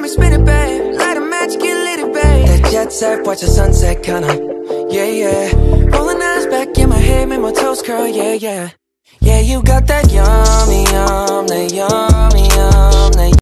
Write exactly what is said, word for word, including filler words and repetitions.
me spin it, babe. Light a match, get lit, it, babe. That jet set, watch the sunset, kinda. Yeah, yeah. Rolling eyes back in my head, make my toes curl, yeah, yeah. Yeah, you got that yummy, yum, that yum.